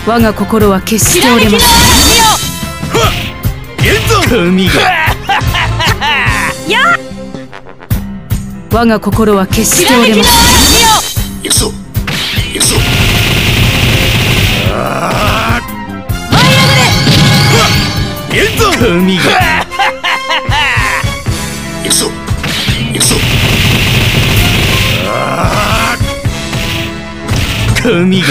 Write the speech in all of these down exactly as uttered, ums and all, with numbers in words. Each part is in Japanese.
我が心は決して折れません。神が我が心は決して折れません。 行くぞ行くぞ。 神が行くぞ行くぞ。 神が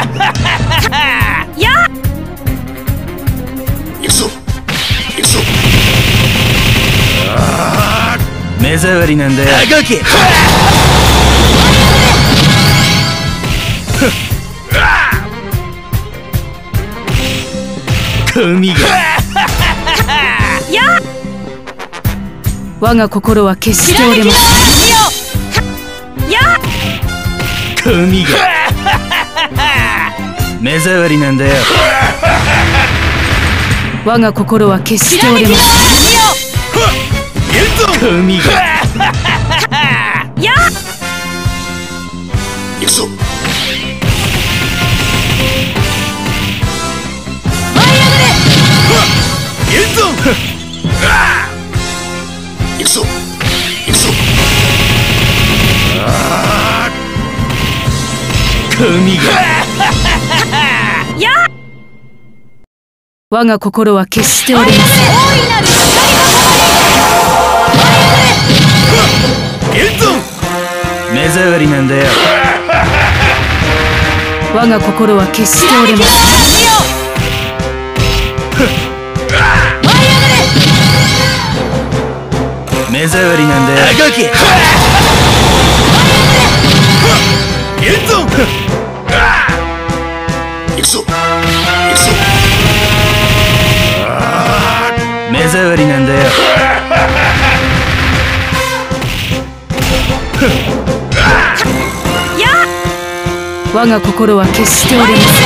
行くぞ行くぞ。 目障りなんだよ。 動け。 神が我が心は決して折れません。神が目障りなんだよ。我が心は決して折れません。神が行くぞ。行くぞ行くぞ。 神が我が心は決して折れません。目障りなんだよ。我が心は決して折れません。目障りなんだよ。 動け。行くぞ行くぞ。 目障りなんだよ。我が心は決して折れません。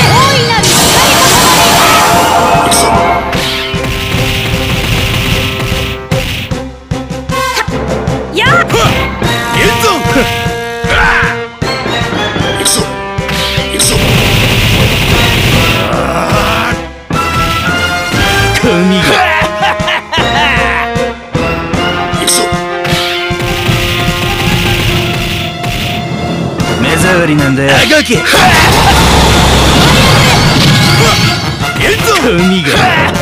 神が目障りなんだよ。 動け。 神が